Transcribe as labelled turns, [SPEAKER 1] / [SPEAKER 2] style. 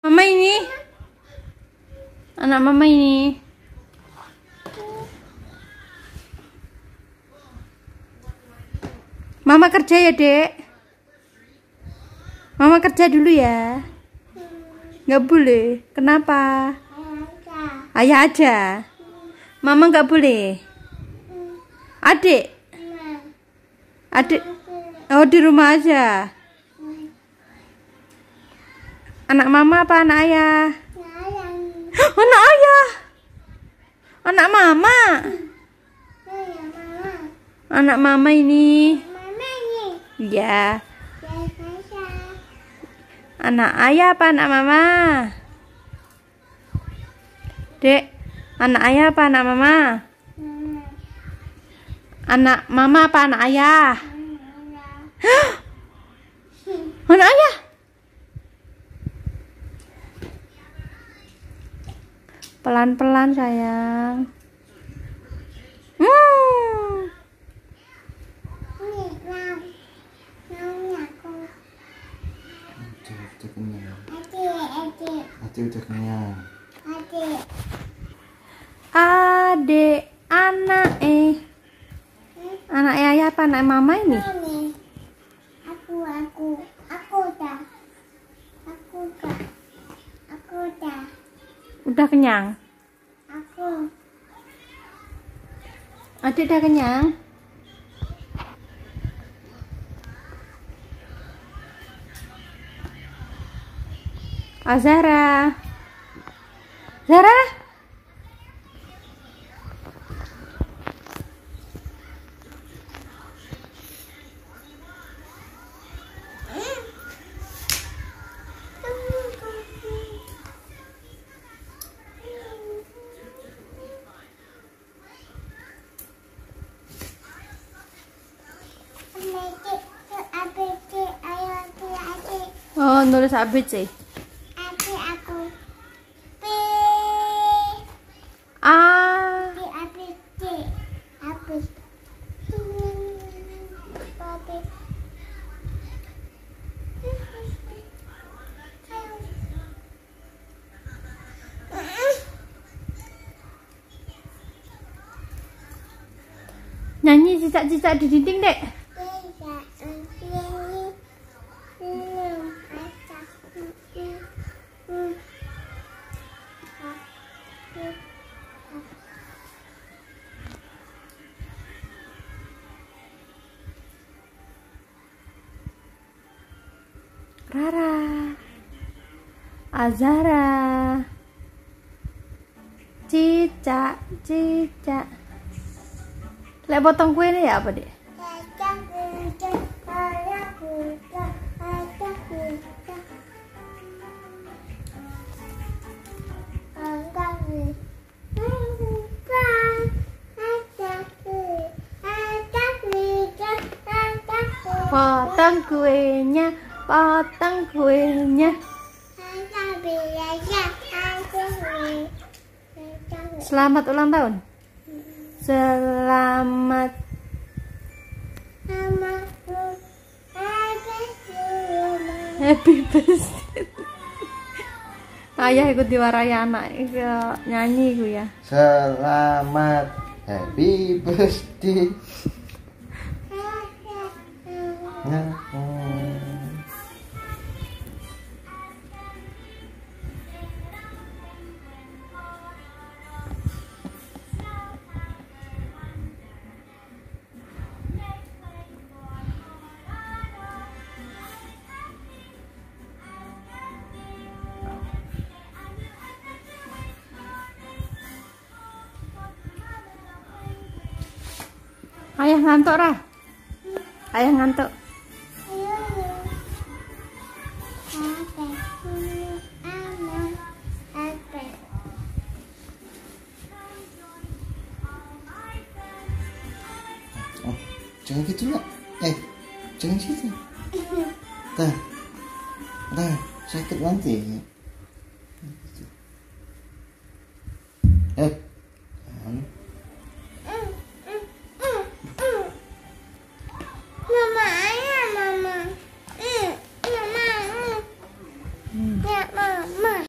[SPEAKER 1] Mama ini, anak mama ini. Mama kerja ya, Dek. Mama kerja dulu ya. Nggak boleh. Kenapa? Ayah aja. Mama nggak boleh. Adik. Adik. Oh, di rumah aja. Anak mama apa anak ayah? Anak ayah. Anak mama. Anak mama ini. Ya. Anak ayah apa anak mama? Dek, anak ayah apa anak mama? Anak mama apa anak ayah? Anak ayah. Pelan-pelan sayang.
[SPEAKER 2] Adik udah kenyang.
[SPEAKER 1] Adik, anak anak ayah apa anak mama ini?
[SPEAKER 3] Aku udah.
[SPEAKER 1] Udah kenyang? Adik udah kenyang? Zara. Zara? Oh, nulis ABC. Nyanyi cicak-cicak di dinding, Dek. Rara, Azara, cicak, cicak. Lek potong kue ini ya apa, Dek? Potong kuenya, potong kuenya. Selamat ulang tahun. Selamat. Happy birthday. Ayah ikut diwarai anak nyanyi gue ya.
[SPEAKER 2] Selamat happy birthday.
[SPEAKER 1] Ayah ngantuk, Rah. Ayah ngantuk.
[SPEAKER 2] Oh, jangan gitu lah. Jangan gitu. Dah, sakit nanti.